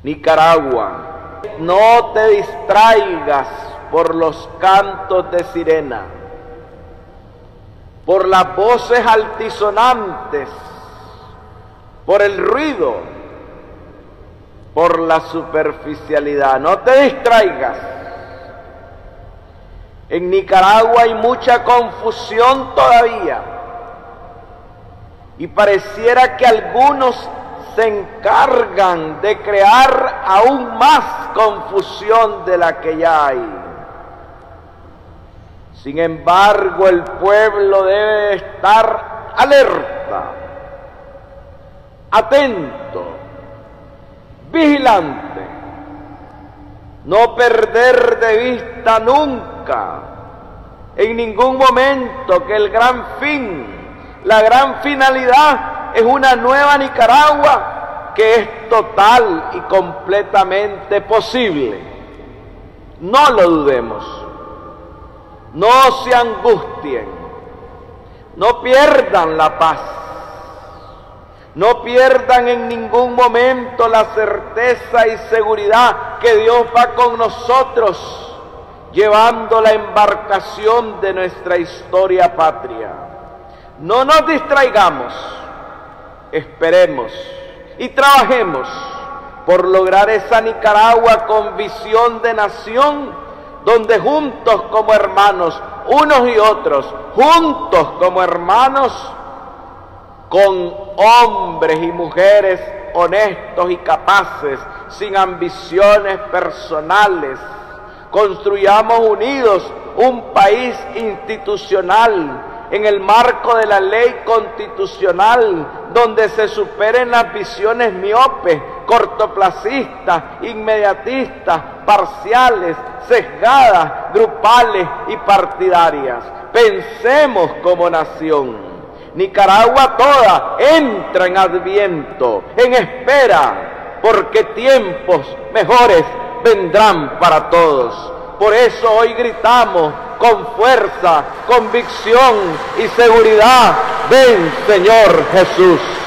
Nicaragua, no te distraigas por los cantos de sirena, por las voces altisonantes, por el ruido, por la superficialidad. No te distraigas. En Nicaragua hay mucha confusión todavía y pareciera que algunos se encargan de crear aún más confusión de la que ya hay. Sin embargo, el pueblo debe estar alerta, atento, vigilante, no perder de vista nunca, en ningún momento, que el gran fin, la gran finalidad es una nueva Nicaragua que es total y completamente posible. No lo dudemos. No se angustien, no pierdan la paz, no pierdan en ningún momento la certeza y seguridad que Dios va con nosotros, llevando la embarcación de nuestra historia patria. No nos distraigamos, esperemos y trabajemos por lograr esa Nicaragua con visión de nación, donde juntos como hermanos, unos y otros, juntos como hermanos, con hombres y mujeres honestos y capaces, sin ambiciones personales, construyamos unidos un país institucional en el marco de la ley constitucional, donde se superen las visiones miopes, cortoplacistas, inmediatistas, parciales, sesgadas, grupales y partidarias. Pensemos como nación. Nicaragua toda entra en adviento, en espera, porque tiempos mejores vendrán para todos. Por eso hoy gritamos con fuerza, convicción y seguridad: ven, Señor Jesús.